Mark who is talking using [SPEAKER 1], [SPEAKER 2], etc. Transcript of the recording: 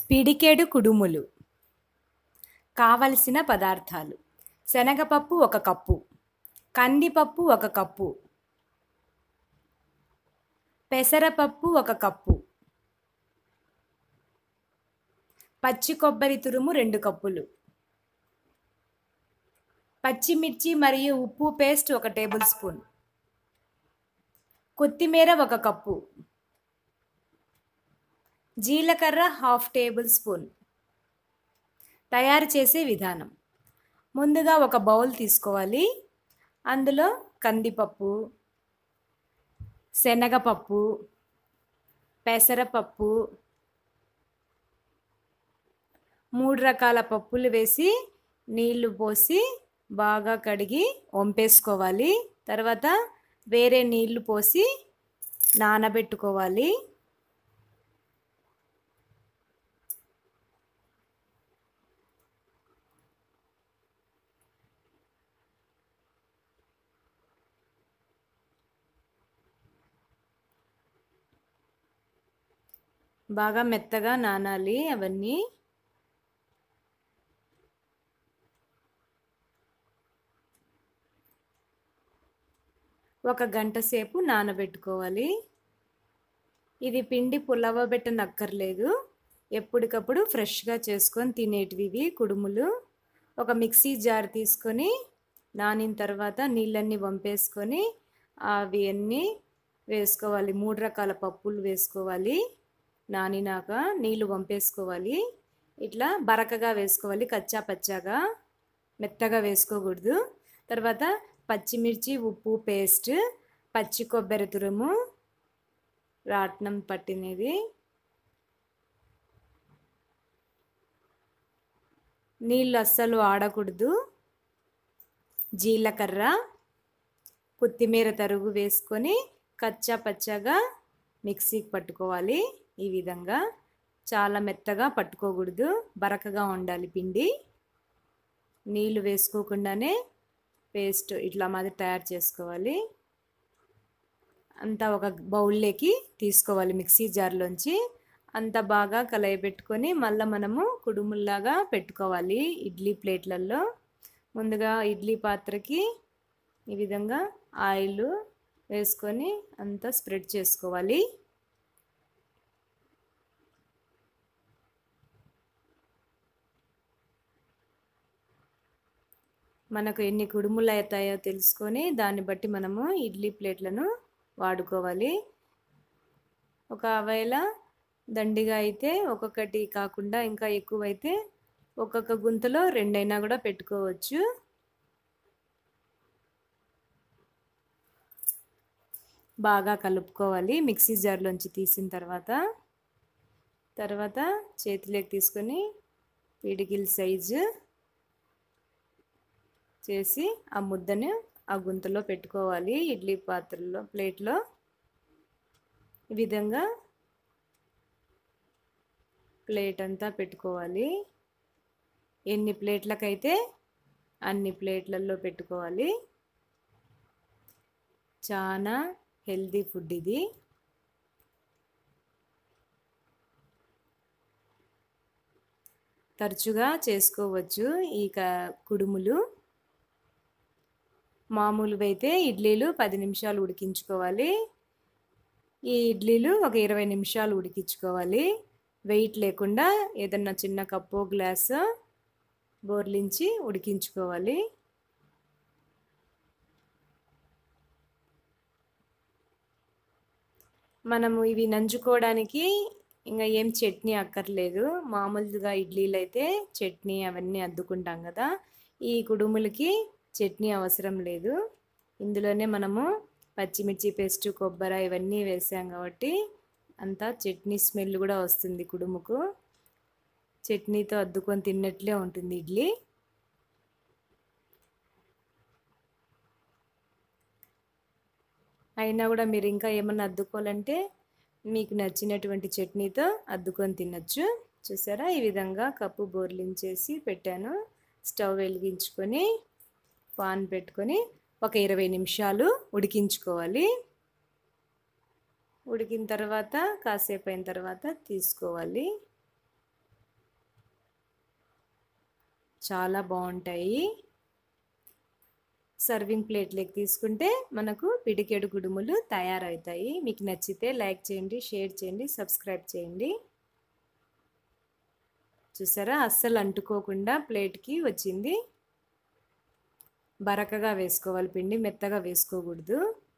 [SPEAKER 1] పిడికెడు కుడుములు. కావలసిన పదార్థాలు: శనగపప్పు 1 కప్పు, కందిపప్పు 1 కప్పు, పెసరపప్పు 1 కప్పు, పచ్చి కొబ్బరి తురుము 2 కప్పులు, పచ్చిమిర్చి మరియు ఉప్పు పేస్ట్ 1 టేబుల్ స్పూన్, కొత్తిమీర 1 కప్పు, జీలకర్ర 1/2 టేబుల్ స్పూన్. తయారు చేసే విధానం: ముందుగా ఒక బౌల్ తీసుకోవాలి. అందులో కందిపప్పు, శనగపప్పు, పెసరపప్పు, 3 రకాల పప్పులు వేసి నీళ్లు పోసి బాగా కడిగి వంపేసుకోవాలి. తర్వాత వేరే నీళ్లు పోసి నానబెట్టుకోవాలి. బాగా మెత్తగా నానాలి అవన్నీ. ఒక గంట సేపు నానబెట్టుకోవాలి. ఇది పిండి పుల్లవబెట్టనక్కర్లేదు, ఎప్పటికప్పుడు ఫ్రెష్గా చేసుకొని తినేటివి కుడుములు. ఒక మిక్సీ జార్ తీసుకొని నానిన తర్వాత నీళ్ళన్నీ వంపేసుకొని అవి అన్నీ వేసుకోవాలి. 3 రకాల పప్పులు వేసుకోవాలి. నానినాక నీళ్ళు వంపేసుకోవాలి. ఇట్లా బరకగా వేసుకోవాలి, కచ్చా పచ్చాగా మెత్తగా వేసుకోకూడదు. తర్వాత పచ్చిమిర్చి ఉప్పు పేస్ట్, పచ్చి కొబ్బరి తురుము రాట్నం పట్టినది, నీళ్ళు అస్సలు ఆడకూడదు, జీలకర్ర, కొత్తిమీర తరుగు వేసుకొని కచ్చా పచ్చాగా మిక్సీకి పట్టుకోవాలి. ఈ విధంగా చాలా మెత్తగా పట్టుకోకూడదు, బరకగా ఉండాలి పిండి. నీళ్ళు వేసుకోకుండానే పేస్ట్ ఇట్లా మాదిరి తయారు చేసుకోవాలి. అంతా ఒక బౌల్లోకి తీసుకోవాలి మిక్సీ జార్లోంచి. అంత బాగా కలయబెట్టుకొని మళ్ళీ మనము కుడుముల్లాగా పెట్టుకోవాలి ఇడ్లీ ప్లేట్లలో. ముందుగా ఇడ్లీ పాత్రకి ఈ విధంగా ఆయిల్ వేసుకొని అంతా స్ప్రెడ్ చేసుకోవాలి. మనకు ఎన్ని కుడుములు అవుతాయో తెలుసుకొని దాన్ని బట్టి మనము ఇడ్లీ ప్లేట్లను వాడుకోవాలి. ఒకవేళ దండిగా అయితే ఒక్కొక్కటి కాకుండా ఇంకా ఎక్కువైతే ఒక్కొక్క గుంతలో 2 అయినా కూడా పెట్టుకోవచ్చు. బాగా కలుపుకోవాలి మిక్సీ జార్లోంచి తీసిన తర్వాత చేతిలోకి తీసుకొని పిడికిల్ సైజు చేసి ఆ ముద్దను ఆ గుంతలో పెట్టుకోవాలి. ఇడ్లీ పాత్రలో ప్లేట్లో ఈ విధంగా ప్లేట్ అంతా పెట్టుకోవాలి. ఎన్ని ప్లేట్లకైతే అన్ని ప్లేట్లలో పెట్టుకోవాలి. చాలా హెల్తీ ఫుడ్ ఇది. తరచుగా చేసుకోవచ్చు ఈ కుడుములు. మామూలుగా అయితే ఇడ్లీలు 10 నిమిషాలు ఉడికించుకోవాలి. ఈ ఇడ్లీలు ఒక 20 నిమిషాలు ఉడికించుకోవాలి. వెయిట్ లేకుండా ఏదన్నా చిన్న కప్పు గ్లాసు బోర్లించి ఉడికించుకోవాలి. మనము ఇవి నంచుకోవడానికి ఇంకా ఏం చట్నీ అక్కర్లేదు. మామూలుగా ఇడ్లీలు అయితే చట్నీ అవన్నీ అద్దుకుంటాం కదా, ఈ కుడుములకి చట్నీ అవసరం లేదు. ఇందులోనే మనము పచ్చిమిర్చి పేస్ట్, కొబ్బరి ఇవన్నీ వేసాం కాబట్టి అంతా చట్నీ స్మెల్ కూడా వస్తుంది కుడుముకు. చట్నీతో అద్దుకొని తిన్నట్లే ఉంటుంది ఇడ్లీ. అయినా కూడా మీరు ఇంకా ఏమన్నా అద్దుకోవాలంటే మీకు నచ్చినటువంటి చట్నీతో అద్దుకొని తినచ్చు. చూసారా, ఈ విధంగా కప్పు బోర్లించేసి పెట్టాను. స్టవ్ వెలిగించుకొని పాన్ పెట్టుకొని ఒక 20 నిమిషాలు ఉడికించుకోవాలి. ఉడికిన తర్వాత కాసేపు అయిన తర్వాత తీసుకోవాలి. చాలా బాగుంటాయి. సర్వింగ్ ప్లేట్లోకి తీసుకుంటే మనకు పిడికెడు కుడుములు తయారవుతాయి. మీకు నచ్చితే లైక్ చేయండి, షేర్ చేయండి, సబ్స్క్రైబ్ చేయండి. చూసారా, అస్సలు అంటుకోకుండా ప్లేట్కి వచ్చింది. బరకగా వేసుకోవాలి పిండి, మెత్తగా వేసుకోకూడదు.